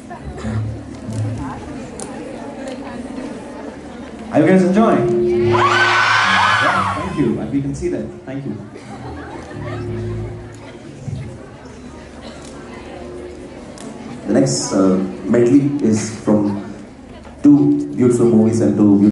Are you guys enjoying? Yeah, thank you. And we can see that. Thank you. The next medley is from two beautiful movies and two